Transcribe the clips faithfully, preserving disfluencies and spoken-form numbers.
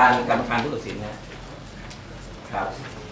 การกรรมการผู้ตัดสินนะครับ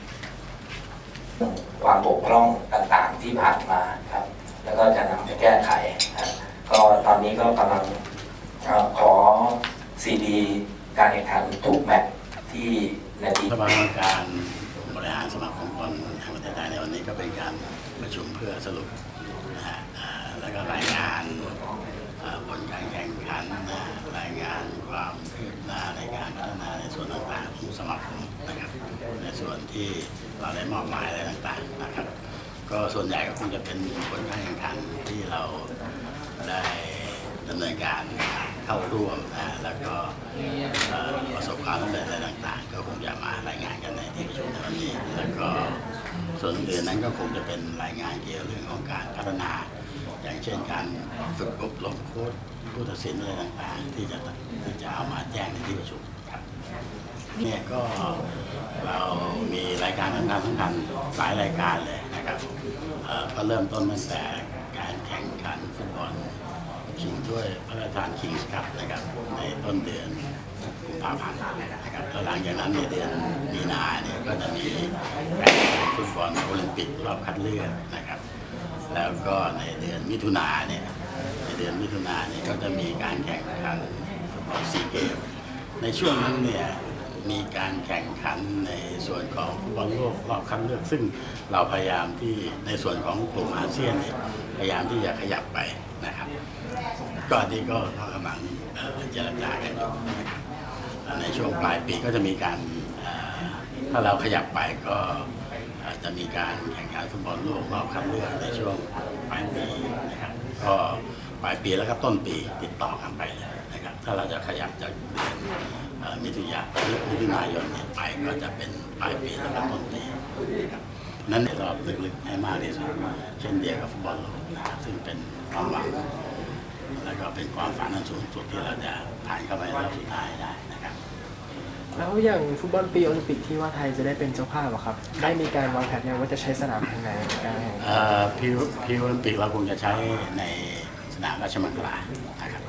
ความบกพร่องต่างๆที่ผ่านมาครับแล้วก็จะนำไปแก้ไขครับก็ตอนนี้ก็กำลังขอซีดีการแข่งขันทุกแมตช์ที่นาทีสภาการบริหารสมาคมฟุตบอลแห่งประเทศไทยในวันนี้ก็เป็นการประชุมเพื่อสรุปนะฮะแล้วก็รายงานผลการแข่งขันรายงานความคืบหน้าในการพัฒนาในส่วนต่างๆของสมาคมนะครับในส่วนที่เราได้มอบหมายอะไรต่างๆนะครับก็ส่วนใหญ่ก็คงจะเป็นผลการแข่งขันที่เราได้ดำเนินการเข้าร่วมนะแล้วก็ประสบความสำเร็จอะไรต่างๆก็คงจะมารายงานกันในที่ประชุมในวันนี้แล้วก็ส่วนอื่นนั้นก็คงจะเป็นรายงานเกี่ยวกับเรื่องของการพัฒนาอย่างเช่นการฝึกอบรมโค้ชผู้ตัดสินอะไรต่างๆที่จะที่จะเอามาแจ้งในที่ประชุมครับเนี่ยก็เรามีรายการสำคัญสำคัญหลายรายการเลยนะครับก็เริ่มต้นตั้งแต่การแข่งขันฟุตบอลชิงถ้วยพระราชทานคิงส์คัพนะครับในต้นเดือนกุมภาพันธ์นะครับแล้วหลังจากนั้นในเดือนมีนาเนี่ยก็จะมีการแข่งขันฟุตบอลโอลิมปิกรอบคัดเลือกนะครับแล้วก็ในเดือนมิถุนาเนี่ยในเดือนมิถุนาเนี่ยก็จะมีการแข่งขันฟุตบอลซีเกมในช่วงนั้นเนี่ยมีการแข่งขันในส่วนของฟุตบอลโลกรอบคัดเลือกซึ่งเราพยายามที่ในส่วนของกลุ่มอาเซียนเนี่ยพยายามที่จะขยับไปนะครับก็นี่ก็กำลังเจรจากันอยู่ในช่วงปลายปีก็จะมีการถ้าเราขยับไปก็จะมีการแข่งขันฟุตบอลโลกรอบคัดเลือกในช่วงปลายปีนะครับก็ปลายปีแล้วก็ต้นปีติดต่อกันไปเลยนะครับถ้าเราจะขยับจากเดือนมิถุนายนมิถุนายนไปก็จะเป็นปลายปีแล้วก็ต้นปีนะครับนั้นเราลึกๆให้มากที่สุดเช่นเดียวกับฟุตบอลโลกนะครับซึ่งเป็นความหวังแล้วก็เป็นความฝันอันสูงสุดที่เราจะผ่านเข้าไปรอบสุดท้ายได้นะครับแล้วอย่างฟุตบอลปีโอลิมปิกที่ว่าไทยจะได้เป็นเจ้าภาพอะครับได้มีการวางแผนยังว่าจะใช้สนามทางไหนในการแข่งขันปีโอลิมปิกเราคงจะใช้ในสนามราชมังคลานะครับ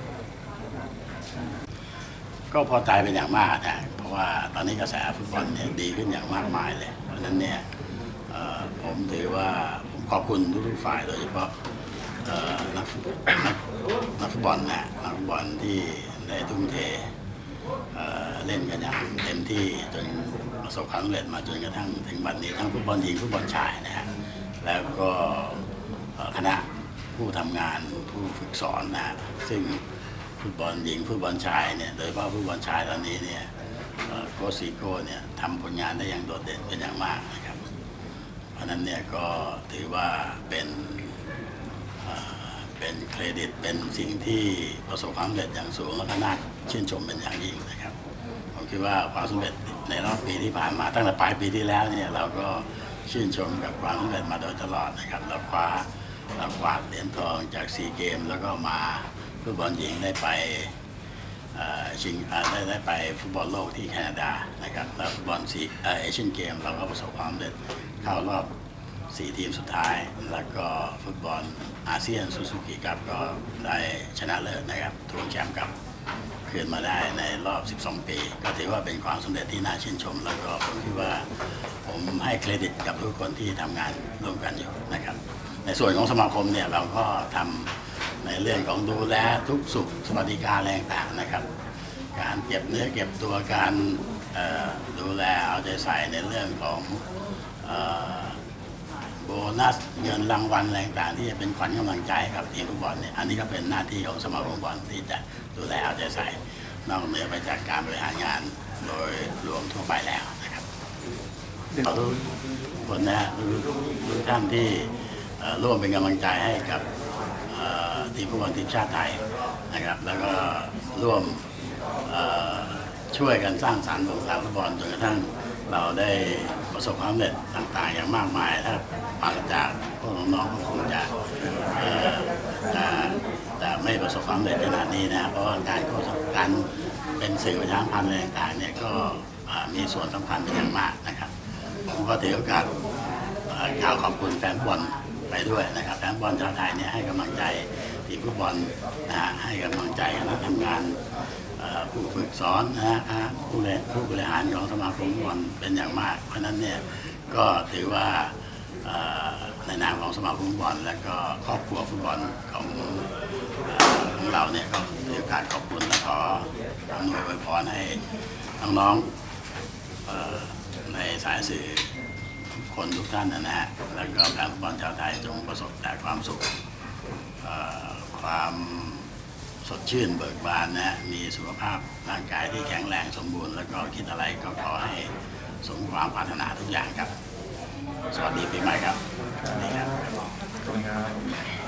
ก็พอใจเป็นอย่างมากนะเพราะว่าตอนนี้กระแสฟุตบอลเนี่ยดีขึ้นอย่างมากมายเลยเพราะฉะนั้นเนี่ยผมถือว่าผมขอบคุณทุกฝ่ายโดยเฉพาะนักนักฟุตบอลนะนักฟุตบอลที่ได้ทุ่มเทเล่นกันอย่างเต็มที่จนประสบความสำเร็จมาจนกระทั่งถึงบัดนี้ทั้งฟุตบอลหญิงฟุตบอลชายนะฮะแล้วก็คณะผู้ทำงานผู้ฝึกสอนนะซึ่งฟุตบอลหญิงฟุตบอลชายเนี่ยโดยเฉพาะฟุตบอลชายตอนนี้เนี่ยโค้ชซีโก้เนี่ยทำผลงานได้อย่างโดดเด่นเป็นอย่างมากนะครับเพราะนั้นเนี่ยก็ถือว่าเป็นเป็นเครดิตเป็นสิ่งที่ประสบความสำเร็จอย่างสูงและก็น่าชื่นชมเป็นอย่างยิ่งนะครับผมคิดว่าความสำเร็จในรอบปีที่ผ่านมาตั้งแต่ปลายปีที่แล้วเนี่ยเราก็ชื่นชมกับความสำเร็จมาโดยตลอดนะครับเราคว้าเรากวาดเหรียญทองจากซีเกมแล้วก็มาฟุตบอลหญิงได้ไปชิงได้ได้ไปฟุตบอลโลกที่แคนาดานะครับแล้วฟุตบอลซีเอเชียนเกมเราก็ประสบความสำเร็จเข้ารอบสี่ทีมสุดท้ายแล้วก็ฟุตบอลอาเซียนซูซูกิครับก็ได้ชนะเลิศนะครับทวงแชมป์กับคืนมาได้ในรอบสิบสองปีก็ถือว่าเป็นความสำเร็จที่น่าชื่นชมแล้วก็ผมคิดว่าผมให้เครดิตกับทุกคนที่ทำงานร่วมกันอยู่นะครับในส่วนของสมาคมเนี่ยเราก็ทำในเรื่องของดูแลทุกสุขสวัสดิการแรงต่างนะครับการเก็บเนื้อเก็บตัวการดูแลเอาใจใส่ในเรื่องของโบนัสเงินรางวัลอะไรต่างที่จะเป็นขวัญกำลังใจกับทีมฟุตบอลเนี่ยอันนี้ก็เป็นหน้าที่ของสมาคมฟุตบอลที่จะดูแลเอาใจใส่นอกเหนือไปจากการบริหารงานโดยรวมทั่วไปแล้วนะครับขอทุกคนนะทุกท่านที่ร่วมเป็นกำลังใจให้กับทีมฟุตบอลทีมชาติไทยนะครับแล้วก็ร่วมช่วยกันสร้างสรรค์วงการฟุตบอลจนกระทั่งเราได้ประสบความสำเร็จต่างๆอย่างมากมายถ้าปราศจากพวกน้องๆก็คงจะจะจะไม่ประสบความสำเร็จขนาดนี้นะเพราะว่าการโฆษณาการเป็นสื่อประชาสัมพันธ์อะไรต่างๆเนี่ยก็มีส่วนสำคัญเป็นอย่างมากนะครับผมก็ถือโอกาสกล่าวขอบคุณแฟนบอลไปด้วยนะครับแฟนบอลชาวไทยเนี่ยให้กำลังใจทีมฟุตบอลนะฮะให้กำลังใจคณะทำงานผู้ฝึกสอนนะฮะผู้เล่นผู้บริหารของสมาคมฟุตบอลเป็นอย่างมากเพราะนั้นเนี่ยก็ถือว่าในนามของสมาคมฟุตบอลและก็ครอบครัวฟุตบอลของของเราเนี่ยก็ถือโอกาสขอบคุณและขออำนวยอวยพรให้น้องๆในสายสื่อคนทุกท่านนะฮะแล้วก็แฟนฟุตบอลชาวไทยจงประสบแต่ความสุขความสดชื่นเบิกบานนะมีสุขภาพร่างกายที่แข็งแรงสมบูรณ์แล้วก็คิดอะไรก็ขอให้สมความปรารถนาทุกอย่างครับสวัสดีปีใหม่ครับสวัสดีครับ